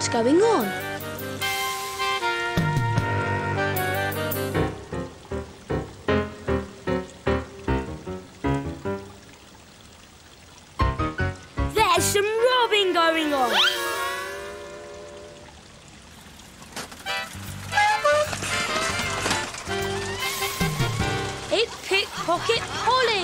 what's going on. There's some robbing going on. It's Pickpocket Polly.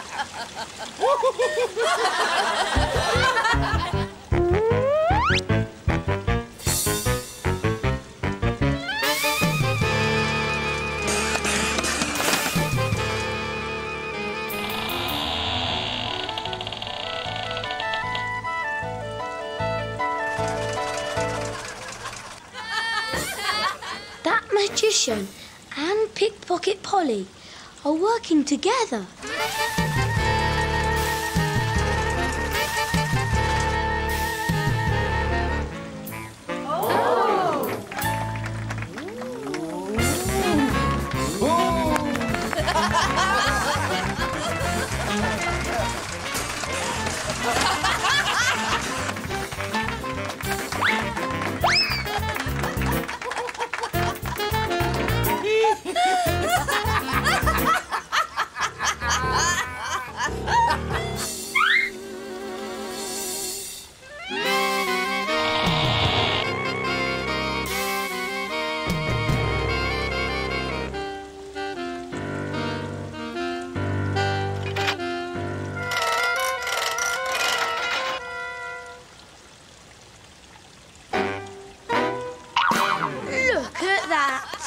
That magician and Pickpocket Polly are working together. Look at that.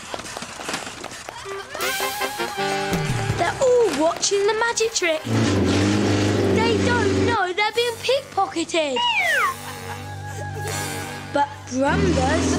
They're all watching the magic trick. They don't know they're being pickpocketed. But Brum does.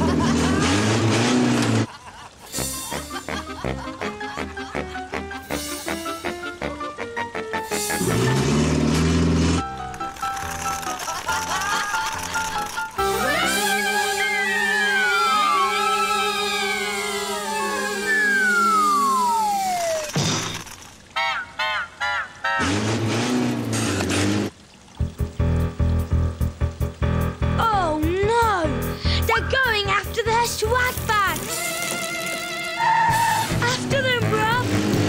Oh no! They're going after their swag bags! After them, Brum!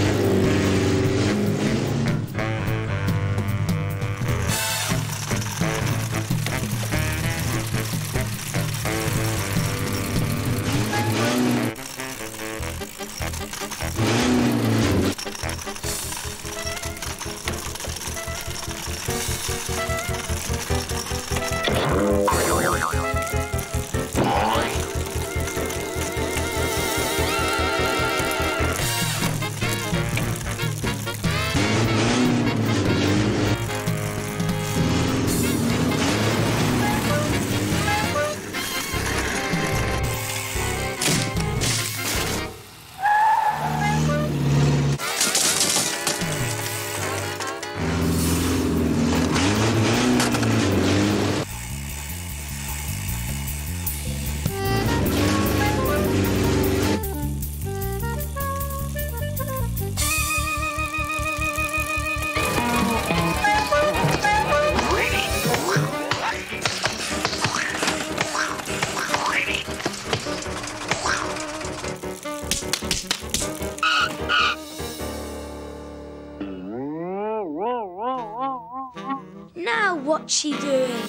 Now what's she doing?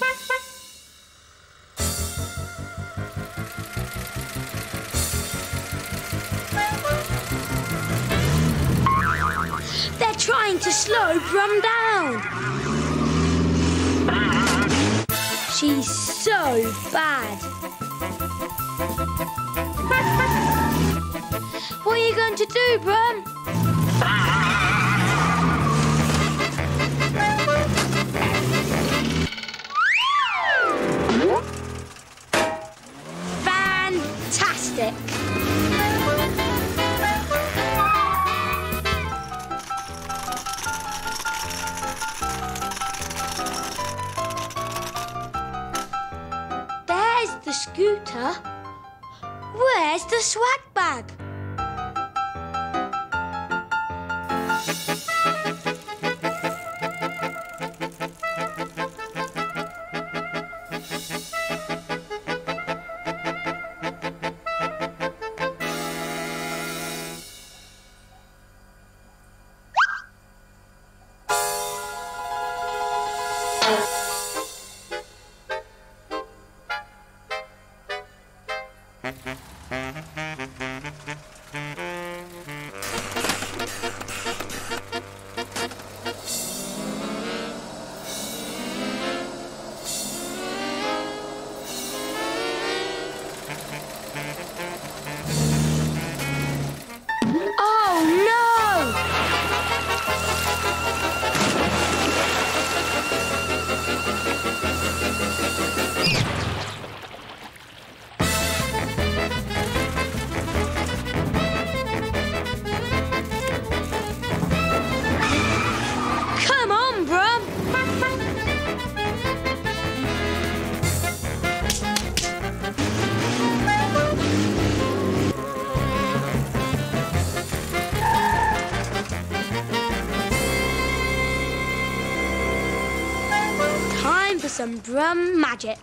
They're trying to slow Brum down. She's so bad. What are you going to do, Brum? Fantastic! There's the scooter. Where's the swag bag? some Brum magic.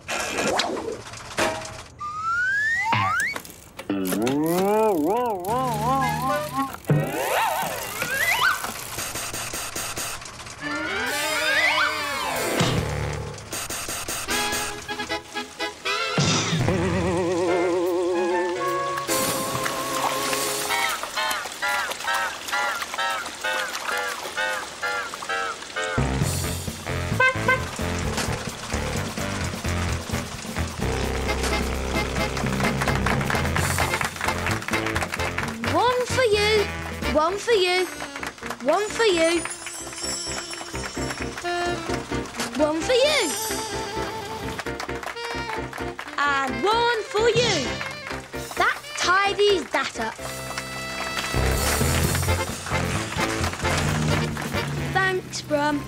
One for you, one for you, one for you, one for you, and one for you. That tidies that up. Thanks, Brum.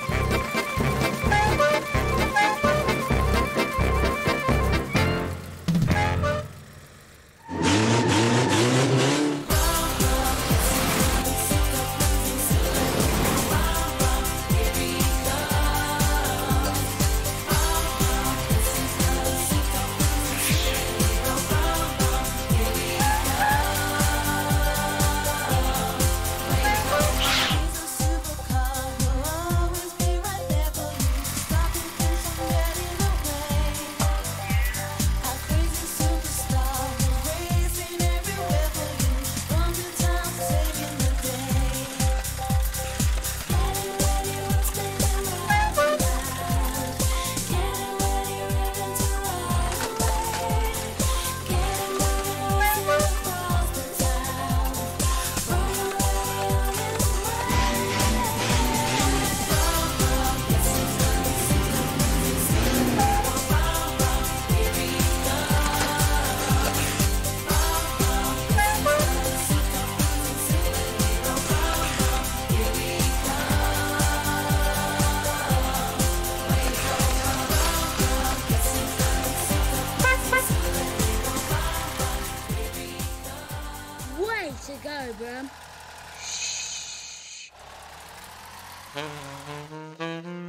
Way to go, Brum. Shh.